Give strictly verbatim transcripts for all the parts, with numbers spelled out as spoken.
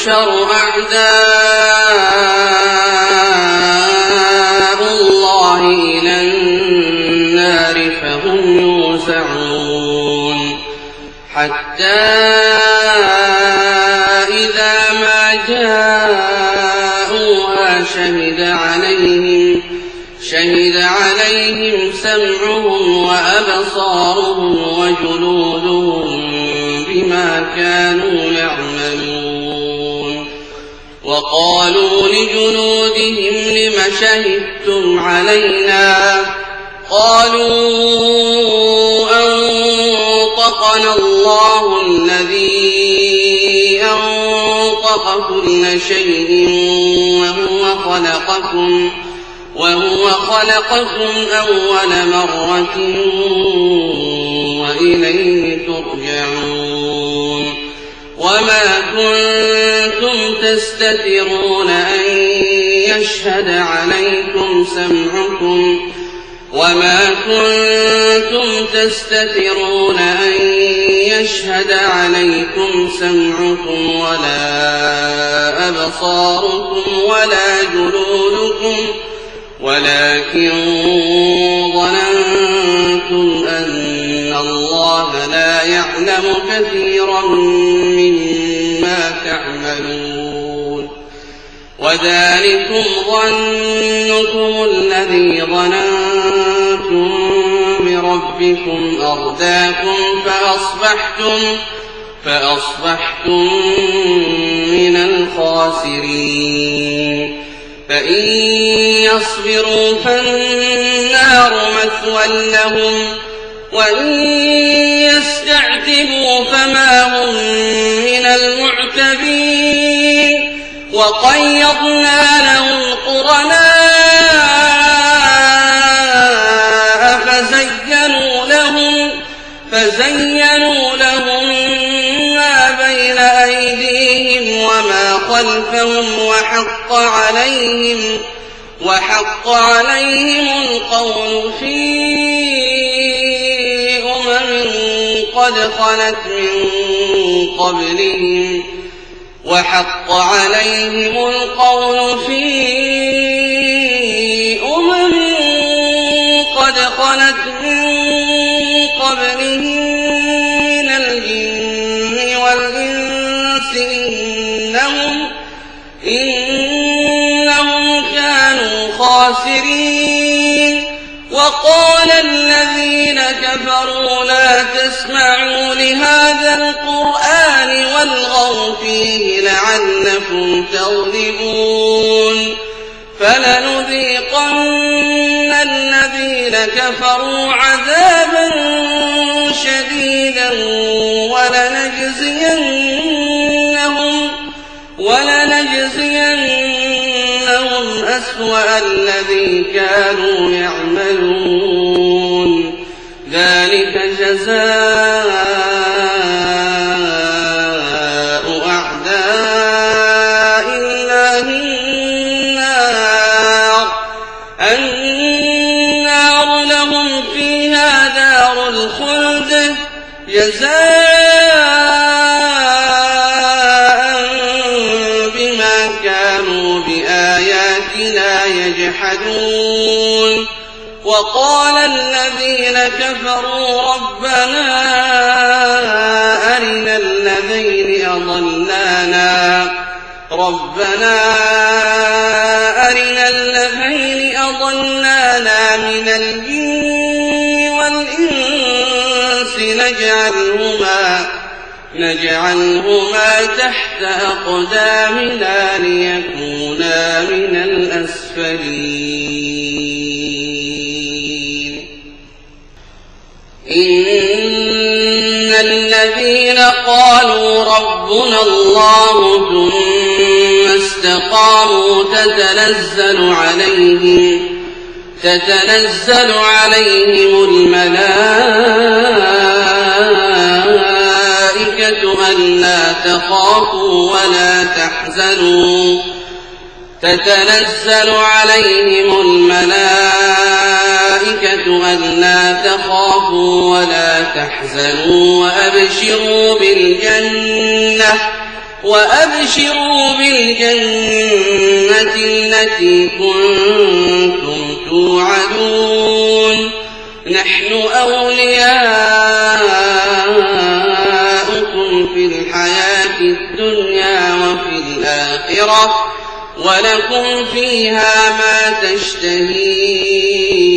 يحشر أعداء الله إلى النار فهم يوزعون حتى إذا ما جاءوها شهد عليهم شهد عليهم سمعهم وأبصارهم وجلودهم بما كانوا يعملون وقالوا لجلودهم لم شهدتم علينا قالوا أنطقنا الله الذي أنطق كل شيء وهو خلقكم وهو خلقكم أول مرة وإليه ترجعون وما كنتم تستترون أن يشهد عليكم سمعكم وما كنتم تستترون أن يشهد عليكم سمعكم ولا أبصاركم ولا جلودكم ولكن ظننتم أن الله لا يعلم كثيرا مما تعملون وذلكم ظنكم الذي ظننتم بربكم أرداكم فأصبحتم فأصبحتم من الخاسرين فإن يصبروا فالنار مثوى لهم وإن يستعتبوا فما هم من المعتبين وقيضنا لهم قرناء فزينوا لهم فزينوا لهم ما بين أيديهم وما خلفهم وحق عليهم وحق عليهم القول في أمم قد خلت من قبلهم وحق عليهم القول في أمم قد خلت من قبلهم من الجن والإنس إنهم إنهم كانوا خاسرين وقال الذين كفروا لا تسمعوا لهذا القرآن والغوا فيه لعلكم تغلبون فلنذيقن الذين كفروا عذابا شديدا ولنجزينهم ولنجزينهم أسوأ الذي كانوا يعملون ذلك جزاء أعداء الله النار النار لهم فيها دار الخلد جزاء يجحدون وقال الذين كفروا ربنا أرنا الذين أضلانا ربنا أرنا الذين أضلانا من الجن والإنس نجعلهما نجعلهما تحت أقدامنا ليكونا من الأسفلين إن الذين قالوا ربنا الله ثم استقاموا تتنزل عليهم تتنزل عليهم الملائكة ألا تخافوا ولا تحزنوا تتنزل عليهم الملائكة ألا تخافوا ولا تحزنوا وأبشروا بالجنة وأبشروا بالجنة التي كنتم توعدون نحن أولياؤكم في الحياة الدنيا وفي الآخرة ولكم فيها ما تشتهي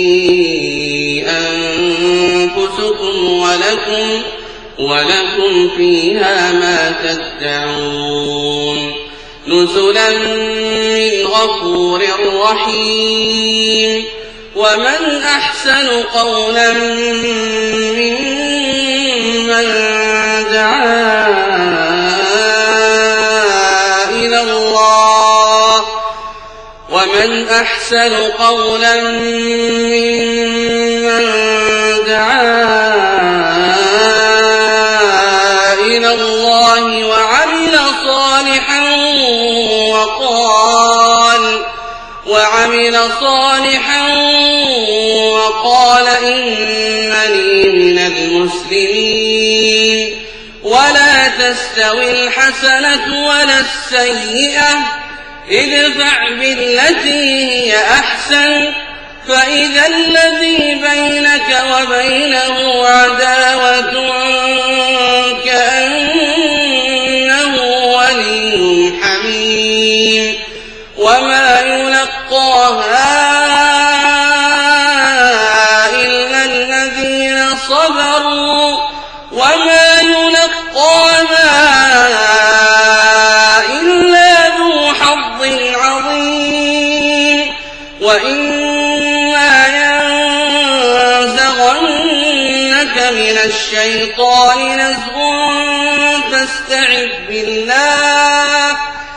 أنفسكم ولكم ولكم فيها ما تدعون نزلا من غفور رحيم ومن أحسن قولا ممن دعا إلى الله ومن أحسن قولا ممن دعا إلى الله وعمل صالحا وقال وعمل صالحا وقال إنني من المسلمين ولا تستوي الحسنة ولا السيئة ادفع بالتي هي أحسن فإذا الذي بينك وبينه عداوة كأنه ولي حميم وما يلقاها إلا الذين صبروا وما يلقاها إلا ذو حظ عظيم وإما ينزغنك من الشيطان نزغ فاستعذ بالله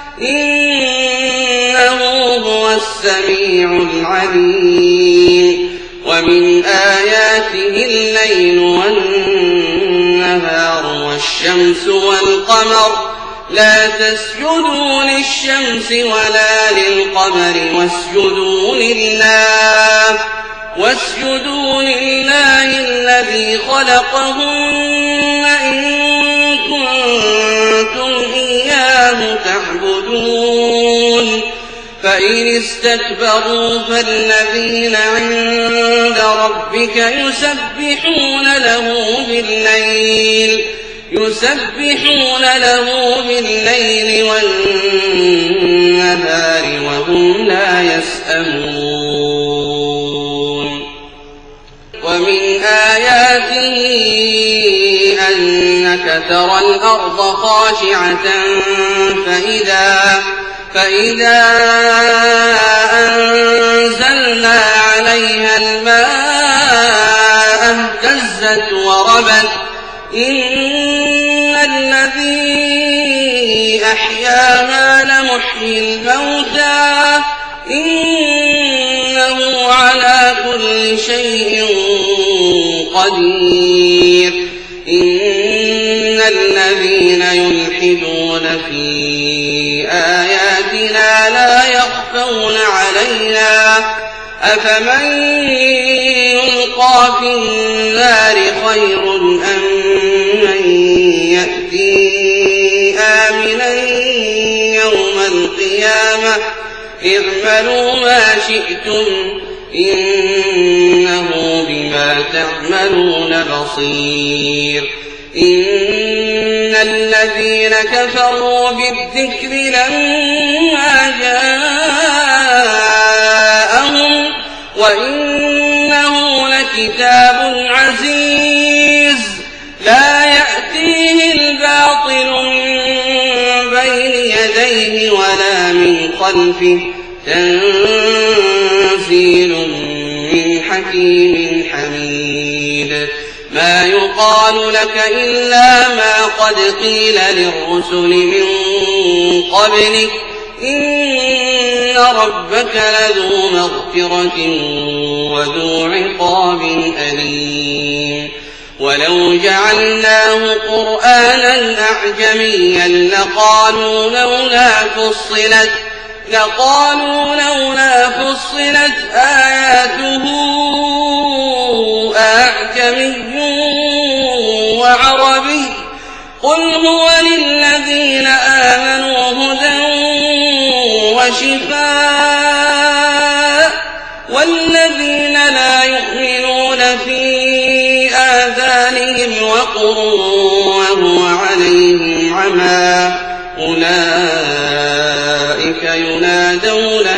إنه هو السميع العليم ومن آياته الليل والنهار والشمس والقمر لا تسجدوا للشمس ولا للقمر واسجدوا لله واسجدوا لله الذي خلقهن إن كنتم إياه تعبدون فإن استكبروا فالذين عند ربك يسبحون له بالليل يسبحون له بالليل والنهار وهم لا يسأمون ومن آياته أنك ترى الأرض خاشعة فإذا فإذا أنزلنا عليها الماء اهتزت وربت إن الذي أحياها لمحيي الموتى إنه على كل شيء قدير إن الذين يلحدون في آياتنا لا يخفون علينا أفمن يلقى في النار خير أم من يأتي آمنا يوم القيامة اعملوا ما شئتم إنه بما تعملون بصير إن الذين كفروا بالذكر لما جاءهم وإنه لكتاب عزيز لا يأتيه الباطل من بين يديه ولا من خلفه تنزيل من حكيم حميد ما يقال لك إلا ما قد قيل للرسل من قبلك إن ربك لذو مغفرة وذو عقاب أليم ولو جعلناه قرآنا أعجميا لقالوا لولا فصلت لقالوا لولا فصلت آياته أعجمي وعربي قل هو للذين آمنوا هدى وشفاء والذين لا يؤمنون في آذانهم وقر وهو عليهم عمى أولئك ينادون